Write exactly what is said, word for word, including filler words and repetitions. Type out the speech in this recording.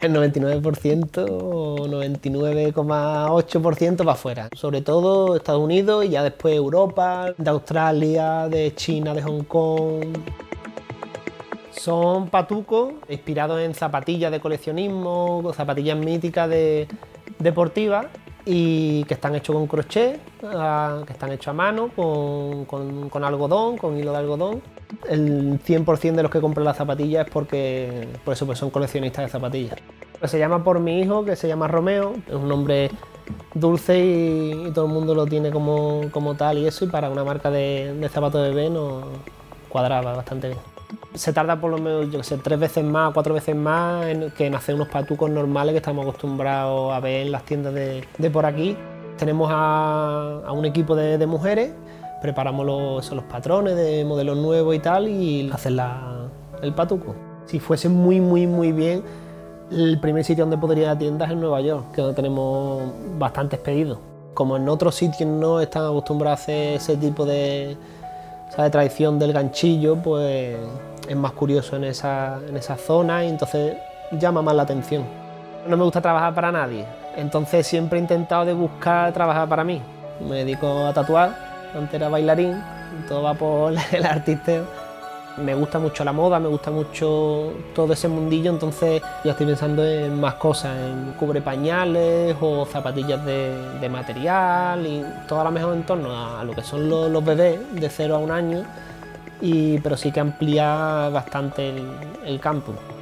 El noventa y nueve por ciento o noventa y nueve coma ocho por ciento va afuera. Sobre todo Estados Unidos y ya después Europa, de Australia, de China, de Hong Kong. Son patucos inspirados en zapatillas de coleccionismo, zapatillas míticas de, deportivas y que están hechos con crochet, a, que están hechos a mano, con, con, con algodón, con hilo de algodón. El cien por cien de los que compran las zapatillas es porque por eso pues son coleccionistas de zapatillas. Pues se llama por mi hijo, que se llama Romeo, es un nombre dulce y, y todo el mundo lo tiene como, como tal y eso, y para una marca de, de zapatos de bebé nos cuadraba bastante bien. Se tarda por lo menos, yo que sé, tres veces más, cuatro veces más en, que en hacer unos patucos normales que estamos acostumbrados a ver en las tiendas de, de por aquí. Tenemos a, a un equipo de, de mujeres, preparamos los, eso, los patrones de modelos nuevos y tal y hacen la, el patuco. Si fuese muy, muy, muy bien, el primer sitio donde podría ir a tiendas es en Nueva York, que donde tenemos bastantes pedidos. Como en otros sitios no están acostumbrados a hacer ese tipo de, o sea, de tradición del ganchillo, pues es más curioso en esa, en esa zona y entonces llama más la atención. No me gusta trabajar para nadie, entonces siempre he intentado de buscar trabajar para mí. Me dedico a tatuar, antes era bailarín, todo va por el artisteo. Me gusta mucho la moda, me gusta mucho todo ese mundillo, entonces ya estoy pensando en más cosas, en cubre pañales o zapatillas de, de material y todo a lo mejor en torno a lo que son los, los bebés de cero a un año, y, pero sí que ampliar bastante el, el campo.